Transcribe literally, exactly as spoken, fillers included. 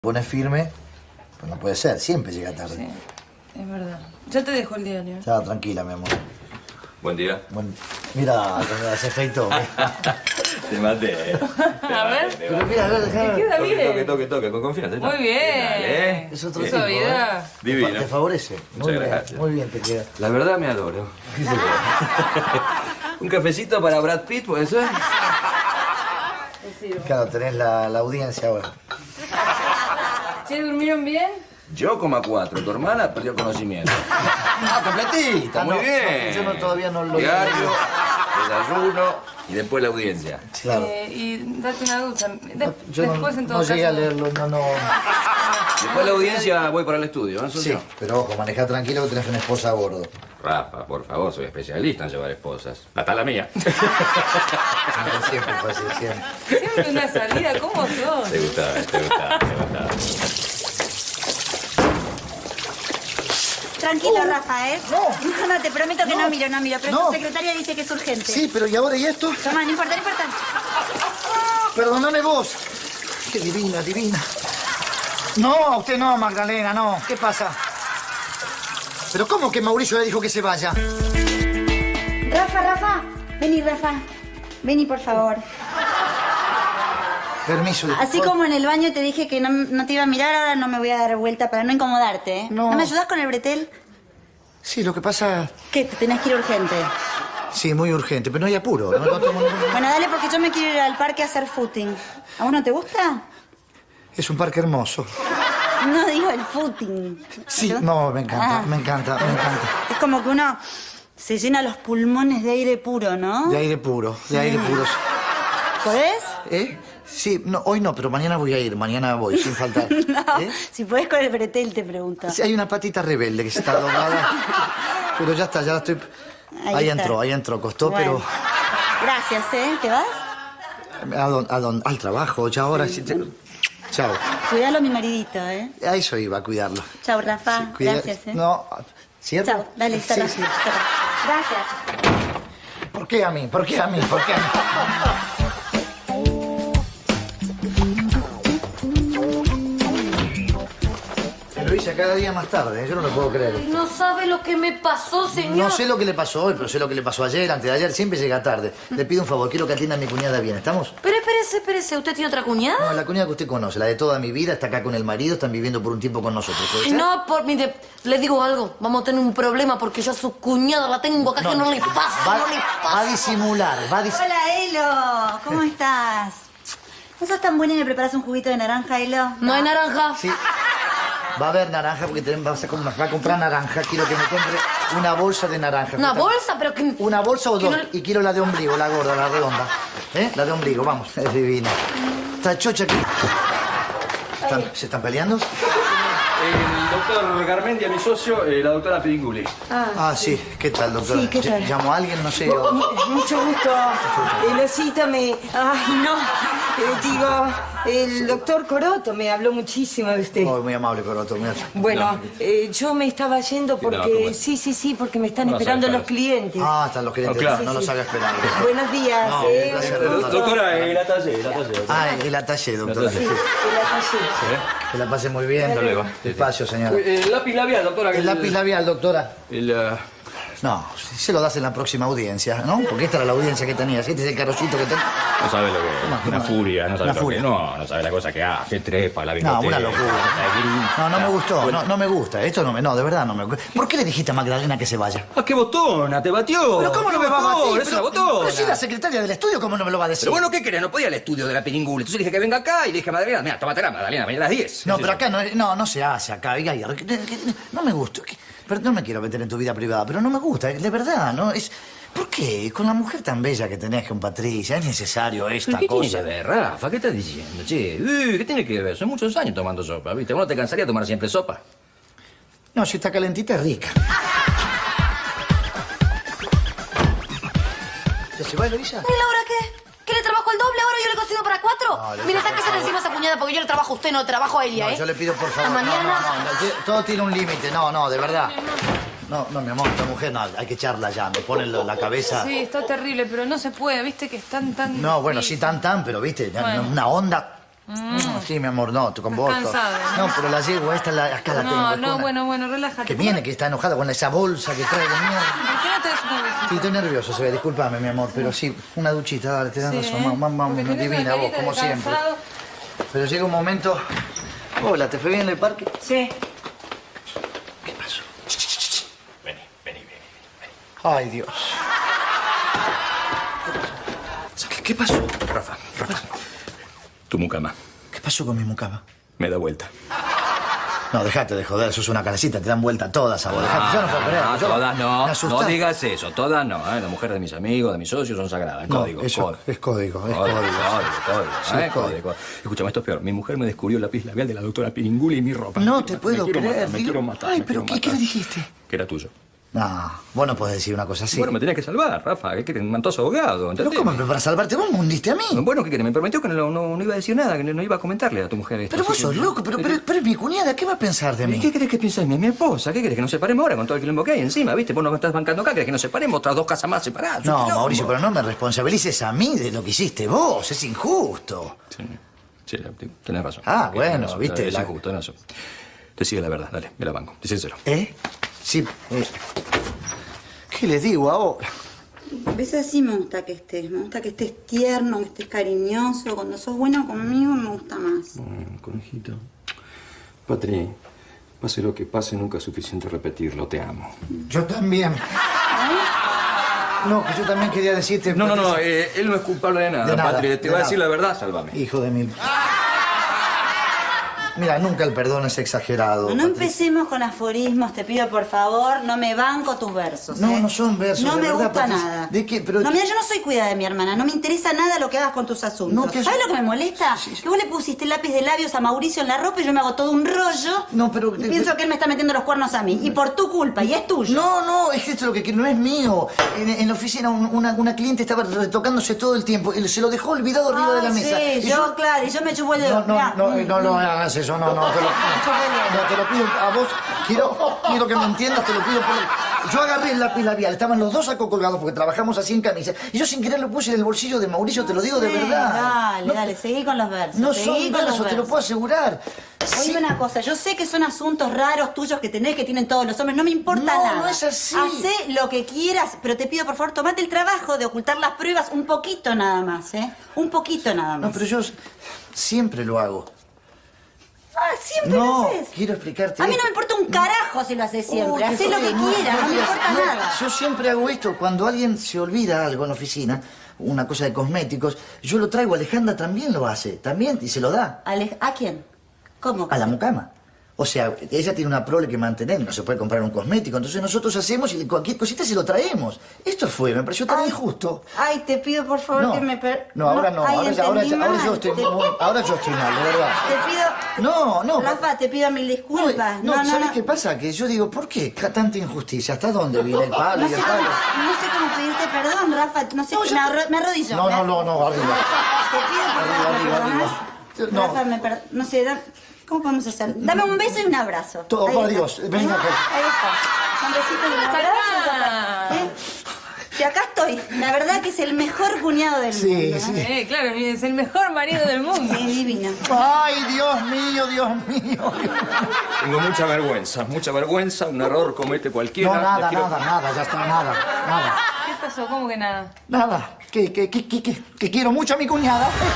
Pones firme, pues no puede ser, siempre llega tarde. Sí, es verdad. Ya te dejo el diario. Ya, tranquila, mi amor. Buen día. Buen... Mira, ese efecto. Te maté, eh. Te A ver. Te Pero mira, a ver, déjame. Queda Toque, bien. toque, toque, toque, con confianza. ¿no? Muy bien. Dale, ¿eh? Es otro Qué tipo, suavidad. ¿eh? Divino. Te favorece. Muy Muchas bien, gracias. muy bien te queda. La verdad me adoro. ¿Un cafecito para Brad Pitt, puede ser? Claro, tenés la, la audiencia ahora. ¿Sí durmieron bien? Yo como a cuatro, tu hermana perdió conocimiento. Ah, completita, Ah, muy no, bien. no, yo no, todavía no lo- Diario, desayuno y después la audiencia. Claro. Eh, y date una ducha. De- Yo no, después, en todo no caso... llegué a leerlo, no, no. Después la audiencia voy para el estudio, ¿no, Sí, socio? pero ojo, manejá tranquilo que tenés una esposa a bordo. Rafa, por favor, soy especialista en llevar esposas. Hasta la mía. No, siempre fue así, siempre. Siempre una salida, ¿cómo sos? Te gustaba, te gustaba, te gustaba. Tranquilo, Rafa, ¿eh? No. No, no, te prometo que no, No. miro, no miro. Pero No. tu secretaria dice que es urgente. Sí, pero ¿y ahora y esto? Toma, no importa, no importa. Perdóname vos. Qué divina, divina. No, usted no, Magdalena, no. ¿Qué pasa? ¿Pero cómo que Mauricio le dijo que se vaya? Rafa, Rafa. Vení, Rafa. Vení, por favor. Permiso. Así como en el baño te dije que no, no te iba a mirar, ahora no me voy a dar vuelta para no incomodarte, ¿eh? No. me ayudás con el bretel? Sí, lo que pasa... ¿Qué? ¿Te tenés que ir urgente? Sí, muy urgente, pero no hay apuro. No, no tengo ningún- Bueno, dale, porque yo me quiero ir al parque a hacer footing. ¿A vos no te gusta? Es un parque hermoso. No digo el footing. Sí, ¿Yo? no, me encanta, Ah. me encanta, me encanta. Es como que uno se llena los pulmones de aire puro, ¿no? De aire puro, de aire puro. ¿Podés? ¿Eh? Sí, no, hoy no, pero mañana voy a ir, mañana voy, sin faltar. No, ¿Eh? si podés con el bretel, te pregunto. Sí, hay una patita rebelde que se está doblada, pero ya está, ya la estoy... Ahí, Ahí está. entró, ahí entró, costó, Bueno. Gracias, ¿eh? ¿Te vas? pero... ¿A dónde, a dónde? Al trabajo, ya ahora sí. te- Chao. Cuidalo a mi maridito, ¿eh? A eso iba, a cuidarlo. Chao, Rafa. Sí, cuida- Gracias, ¿eh? No, ¿cierto? Chao, dale, Sí, cerra, sí. cerra. Gracias. ¿Por qué a mí? ¿Por qué a mí? ¿Por qué a mí? Luisa, cada día más tarde, yo no lo puedo creer. No sabe lo que me pasó, señor. No sé lo que le pasó hoy, pero sé lo que le pasó ayer, antes de ayer. Siempre llega tarde. Le pido un favor, quiero que atienda a mi cuñada bien. ¿Estamos? Pero espérese, espérese. ¿Usted tiene otra cuñada? No, la cuñada que usted conoce, la de toda mi vida, está acá con el marido, están viviendo por un tiempo con nosotros. ¿Puede ser? No, por mire, le digo algo. Vamos a tener un problema porque yo a su cuñada la tengo acá que no le pasa, va, no le va a pasa. disimular, va a disimular. Hola, Elo. ¿Cómo estás? ¿No sos tan buena y me preparas un juguito de naranja, Elo? No hay naranja. Sí. Va a haber naranja porque tenemos, va, a com- va a comprar naranja. Quiero que me compre una bolsa de naranja. Una Está- bolsa, pero que... Una bolsa o que dos. no- Y quiero la de ombligo, la gorda, la redonda. ¿Eh? La de ombligo, vamos. Es divina. Está chocha aquí. ¿Están- ¿Se están peleando? El doctor Garmendia, mi socio, eh, la doctora Piringuli. Ah, sí. ¿Qué tal, doctora? Sí, ¿qué tal? ¿Llamo a alguien? No sé. o- Mucho gusto. Eh, la cita me... Ay, no. Eh, digo, el doctor Coroto me habló muchísimo de usted. Oh, muy amable, Coroto. Muy amable. Bueno, eh, yo me estaba yendo No, ¿cómo porque... es? Sí, sí, sí, porque me están No, esperando sabe, los claro. clientes. Ah, están los clientes. Oh, claro. No los haga esperar. Buenos días. No, eh, gracias, mucho doctora. gusto. Doctora, eh, la talle, la talle. Ah, el atalle, doctora. La talle. Sí, de la calle. Que la pase muy bien. Hasta luego. Despacio, señora. El lápiz labial, doctora. que El lápiz labial, doctora. El, eh, No, se lo das en la próxima audiencia, ¿no? Porque esta era la audiencia que tenías. Este es el carrocito que tenés. no sabe lo que es. Una furia, no sabe Una lo furia. que No, no sabe la cosa que hace, trepa, la No, bigote. una locura. No, no me gustó, no, no me gusta. Esto no me, no, de verdad no me gusta. ¿Por qué le dijiste a Magdalena que se vaya? ¡Ah, qué botona! ¡Te batió! ¿Pero cómo no me va a botón, batir? ¡Es Pero- una botona! Pero si la secretaria del estudio, ¿cómo no me lo va a decir? Pero bueno, ¿qué querés? No podía al estudio de la Piringuli. Entonces le dije que venga acá y le dije a Magdalena, mira, tómatela, Magdalena, vení a las diez. No, ¿Qué pero sé yo? acá no, no, no se hace acá. Oiga, oiga, no me gusta. Pero no me quiero meter en tu vida privada, pero no me gusta, de verdad, ¿no? Es... ¿Por qué? Con la mujer tan bella que tenés con Patricia, es necesario esta ¿Pero qué cosa. tiene que ver, Rafa? ¿Qué estás diciendo, che? Uy, ¿qué tiene que ver? Son muchos años tomando sopa, ¿viste? ¿Vos no te cansaría tomar siempre sopa? No, si está calentita es rica. ¿Ya se va, Luisa? ¿Y Laura qué? ¿Que le trabajo el doble? ¿Ahora yo le cocino para cuatro? No, le- Mira, sáquese de encima esa cuñada porque yo le trabajo a usted, no le trabajo a ella, No, ¿eh? yo le pido por favor. ¿A mañana? No, no, no, no, todo tiene un límite. No, no, de verdad. No, no, mi amor, esta mujer no, hay que echarla ya. Me pone en la cabeza. Sí, está terrible, pero no se puede, viste que están tan... No, bueno, sí, tan, tan, pero viste, ya, Bueno. una onda. Mm. No, sí, mi amor, no, tú con vos. cansada, No, pero la yegua esta, la, acá la tengo. No, es no, una- bueno, bueno, relájate. Que viene, que está enojada con esa bolsa que trae de mierda. ¿Por qué no te das una besita? Sí, estoy nervioso, se ve, discúlpame, mi amor, pero sí, una duchita, dale, te das Sí, razón, mamá, mamá, porque tenés una divina vos, carita de como siempre. cansado. Pero llega un momento... Hola, ¿te fue bien en el parque? Sí. ¿Qué pasó? Vení, vení, vení. Ay, Dios. ¿Qué, qué pasó? Rafa, Rafa. Tu mucama ¿Qué pasó con mi mucama? me da vuelta. No, dejate de joder, sos una cabecita, te dan vuelta todas a vos. Dejate, yo no puedo creer. No, yo- todas no. me asustás. No digas eso, todas no. ¿eh? Las mujeres de mis amigos, de mis socios son sagradas. No, Código, eso código. es código, es Código, código. código, código, Sí, ¿eh? es código. Código. Escúchame, esto es peor. Mi mujer me descubrió el lápiz labial de la doctora Piringuli y mi ropa. No Me te quiero puedo matar, me quiero creer. matar, me digo- quiero matar. Ay, me pero quiero ¿qué, ¿qué matar. le dijiste? Que era tuyo. No, vos no podés decir una cosa así. Bueno, me tenías que salvar, Rafa. ¿Qué querés? Un mantoso abogado, ¿Pero ¿entendés? cómo? ¿Pero para salvarte vos me hundiste a mí? Bueno, ¿qué querés? Me prometió que no, no, no iba a decir nada, que no, no iba a comentarle a tu mujer esto. Pero vos así que- sos loco, pero, pero, pero es mi cuñada, ¿qué va a pensar de ¿Y mí? qué querés que piense de mí? Mi esposa. ¿Qué querés? ¿Que nos separemos ahora con todo el quilombo que hay encima? ¿Viste? Vos no me estás bancando acá. ¿Querés que nos separemos? Otras dos casas más separadas. No, Un quilombo. Mauricio, pero no me responsabilices a mí de lo que hiciste vos. Es injusto. Sí, sí, tenés razón. Ah, Tenés bueno, razón, viste, Es la- injusto, tenés razón. Decide la verdad, dale, me la banco. Decíselo. ¿Eh? Sí. eh. ¿Qué les digo ahora? ¿Ves? Así me gusta que estés. Me gusta que estés tierno, que estés cariñoso. Cuando sos bueno conmigo me gusta más. Mm, conejito. Patri, pase lo que pase, nunca es suficiente repetirlo. Te amo. Yo también. No, que yo también quería decirte... No, no, no, eh, él no es culpable de nada, De nada, Patri. Te de va a nada. decir la verdad, sálvame. Hijo de mil... Mira, nunca el perdón es exagerado. No, no Patricia. empecemos con aforismos, te pido por favor, no me banco tus versos. No, ¿eh? no son versos, No de me verdad, gusta Patricia. nada. ¿De qué? Pero- No, mira, yo no soy cuidada de mi hermana, no me interesa nada lo que hagas con tus asuntos. No, que- ¿Sabes lo que me molesta? Que vos le pusiste lápiz de labios a Mauricio en la ropa y yo me hago todo un rollo. No, pero- Y pienso que él me está metiendo los cuernos a mí. Y por tu culpa, y es tuyo. No, no, es esto lo que quiero, no es mío. En, en la oficina un- una, una cliente estaba retocándose todo el tiempo y se lo dejó olvidado arriba de la Ah, mesa. sí, Y yo, claro, y yo me chupo el dedo. No, no, Mirá. no, eh, no lo hagas eso, no, no, te lo, no, te lo pido a vos, quiero, quiero que me entiendas, te lo pido por... Yo agarré el lápiz labial, estaban los dos sacos colgados porque trabajamos así en camisa, y yo sin querer lo puse en el bolsillo de Mauricio, te lo digo de Sí, verdad. Dale, No- dale, seguí con los versos. No seguí son con los versos, te lo puedo asegurar. Sí. Oíme una cosa, yo sé que son asuntos raros tuyos que tenés, que tienen todos los hombres, no me importa No, nada. no es así. Hacé lo que quieras, pero te pido por favor, tomate el trabajo de ocultar las pruebas un poquito nada más, ¿eh? Un poquito nada más. No, pero yo siempre lo hago. Ah, siempre No, lo haces. quiero explicarte A mí no esto. me importa un carajo si lo haces siempre. Oh, qué Hacé lo que feo, quieras, no me digas, importa no, nada. Yo siempre hago esto. Cuando alguien se olvida algo en la oficina, una cosa de cosméticos, yo lo traigo. Alejandra también lo hace, también, y se lo da. Ale- ¿A quién? ¿Cómo? A la mucama. O sea, ella tiene una prole que mantener, no se puede comprar un cosmético. Entonces nosotros hacemos y cualquier cosita se lo traemos. Esto fue, me pareció tan Ay, injusto. Ay, te pido por favor No, que me... per- no, ahora no, ay, ahora, ya- ahora, ya- entendí ahora yo mal. estoy Te- muy- ahora yo estoy mal, de verdad. Te pido... No, no. Rafa, te pido mil disculpas. No, No, no, ¿sabes no. qué pasa? Que yo digo, ¿por qué ca- tanta injusticia? ¿Hasta dónde viene el palo No y sé, el cómo, palo? no sé cómo pedirte perdón, Rafa. No sé, No, me, yo te- arro- me arrodillo. No, me- no, no, no, arriba. Te pido por Arriba, favor, arriba, ¿me perdonás? arriba. No. Rafa, me per... No sé, da- ¿cómo podemos hacer? Dame un beso y un abrazo. Todo, Ahí por está. Dios, venga acá. Ahí está. Un besito y un abrazo. acá. ¿Eh? Si acá estoy, la verdad que es el mejor cuñado del Sí, mundo. sí. Eh, claro, es el mejor marido del mundo. Sí, divino. Ay, Dios mío, Dios mío. Tengo mucha vergüenza, mucha vergüenza. Un error comete cualquiera. No, nada, Les quiero- nada, nada, ya está, nada, nada. ¿Qué pasó? ¿Cómo que nada? Nada, que, que, que, que, que, que quiero mucho a mi cuñada.